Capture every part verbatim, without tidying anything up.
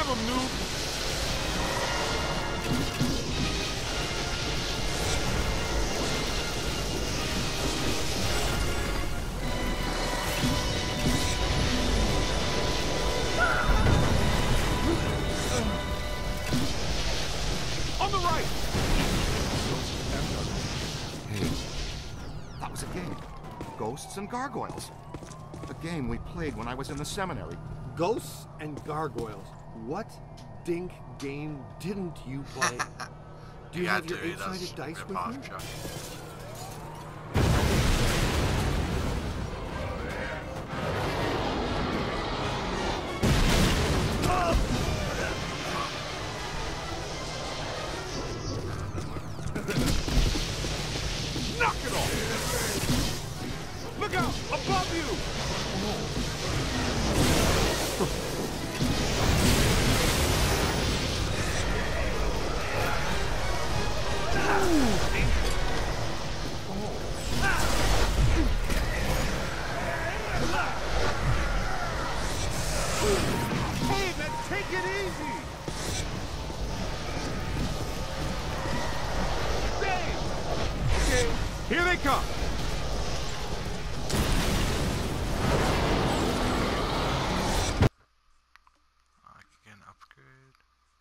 Grab him, noob! On the right! Hey, that was a game. Ghosts and Gargoyles. A game we played when I was in the seminary. Ghosts and Gargoyles. What dink game didn't you play? Do you have your eight-sided dice with you? Knock it off! Look out! Above you! Hey, man, take it easy! Dave! Okay, here they come! I can upgrade.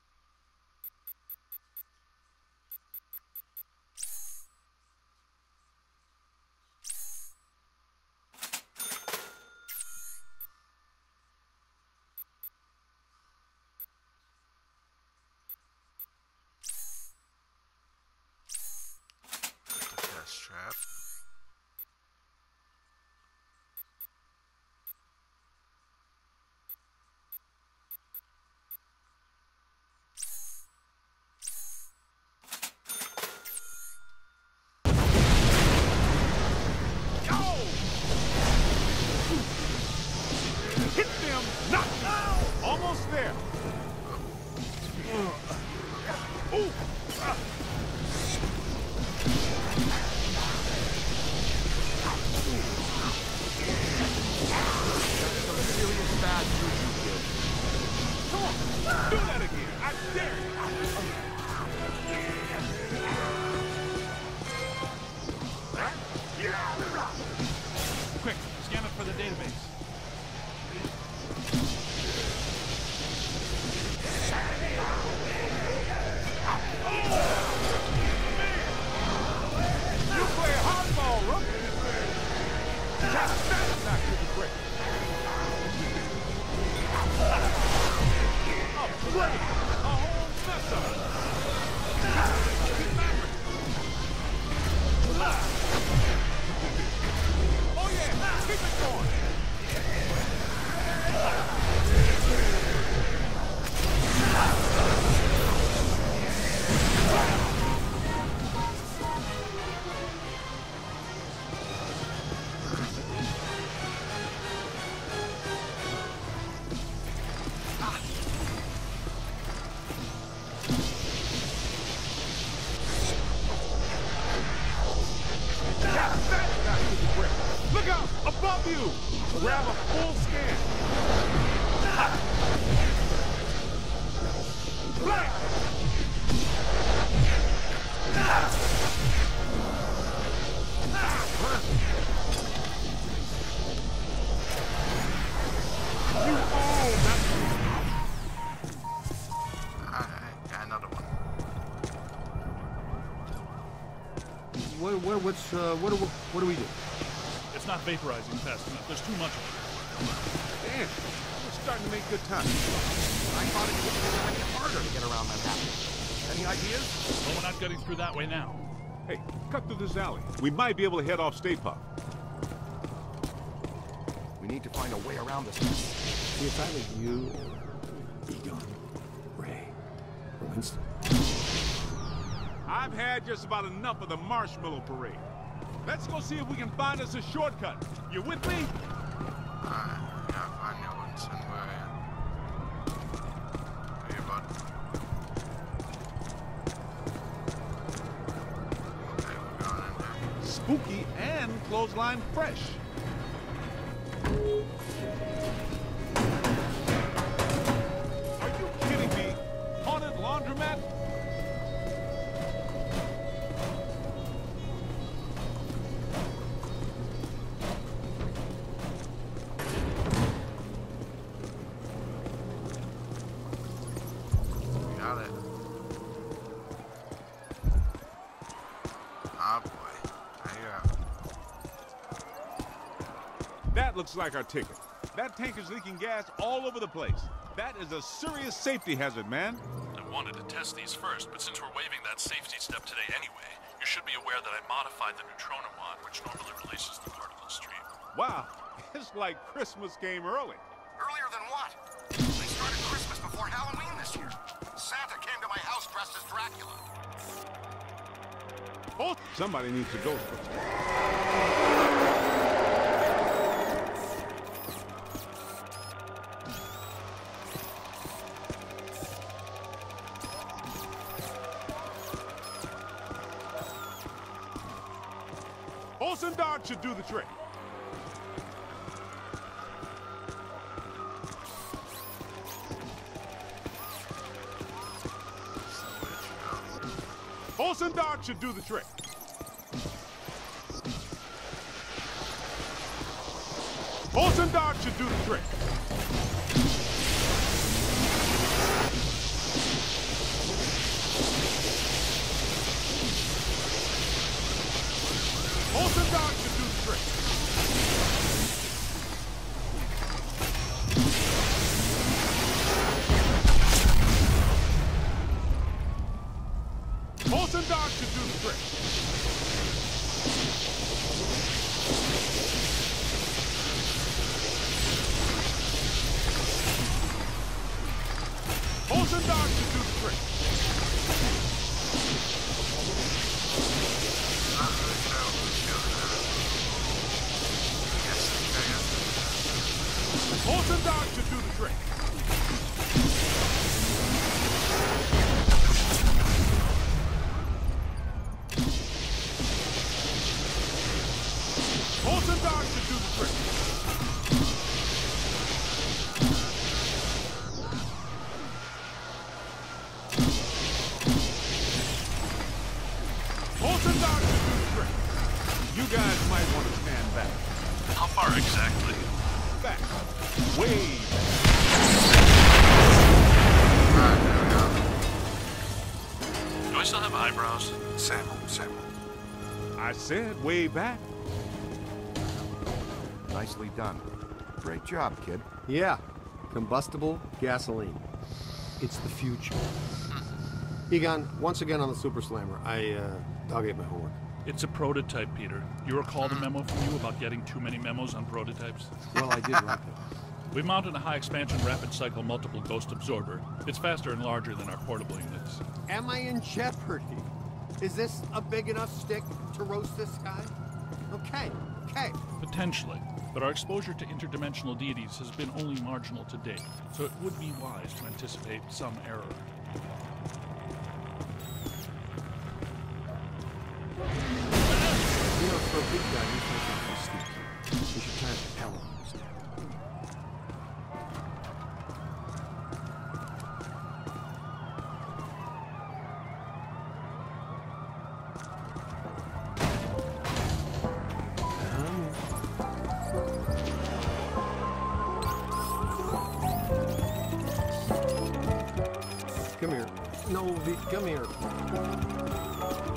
Test trap. Hit them! Knock them! Almost there! Ooh! Ah. Some serious bad juju, kid. Come on! Do that again! I dare you! Quick, scan it for the database. You play hardball, rookie! Just stand back to the brick! A play! A whole mess of it! Oh yeah! Keep it going! Look out! Above you! Grab a full scan! Flank! You own that! Alright, got another one. What, what, what's, uh, what, do, what do we do? It's not vaporizing fast enough. There's too much of it. Damn, we're starting to make good time. I thought it would make it harder to get around Manhattan. Any ideas? But we're not getting through that way now. Hey, cut through this alley. We might be able to head off State Park. We need to find a way around this mess. See, if I was you, Egon, Ray, or Winston. I've had just about enough of the marshmallow parade. Let's go see if we can find us a shortcut. You with me? Alright, yeah, find your Winston. Where are you? Where you, bud? Okay, we're going in there. Spooky and clothesline fresh. Are you kidding That looks like our ticket. That tank is leaking gas all over the place. That is a serious safety hazard, man. I wanted to test these first, but since we're waiving that safety step today anyway, you should be aware that I modified the neutrona wand, which normally releases the particle stream. Wow, it's like Christmas came early. Earlier than what? They started Christmas before Halloween this year. Santa came to my house dressed as Dracula. Oh, somebody needs to go first. Olsen Dart should do the trick. Olsen Dart should do the trick. Olsen Dart should do the trick. Olsen Dart should do the trick. Olsen Dart should do the trick. Olsen Dart should do the trick. Olsen Dart should do the trick. Olsen Dart should do the trick. Olsen Dart should do the trick. You guys might want to stand back. How far exactly? Back. Way back. Do I still have eyebrows? Sample, sample. I said way back. Nicely done. Great job, kid. Yeah, combustible gasoline. It's the future. Egon, once again on the Super Slammer, I uh, dog ate my homework. It's a prototype, Peter. You recall the memo from you about getting too many memos on prototypes? Well, I did write it. We mounted a high-expansion rapid cycle multiple ghost absorber. It's faster and larger than our portable units. Am I in jeopardy? Is this a big enough stick to roast this guy? Okay, okay. Potentially, but our exposure to interdimensional deities has been only marginal to date, so it would be wise to anticipate some error. You know, for a big guy, you think he's sneaky. You should try to repel him instead. Come here. No, V, come here.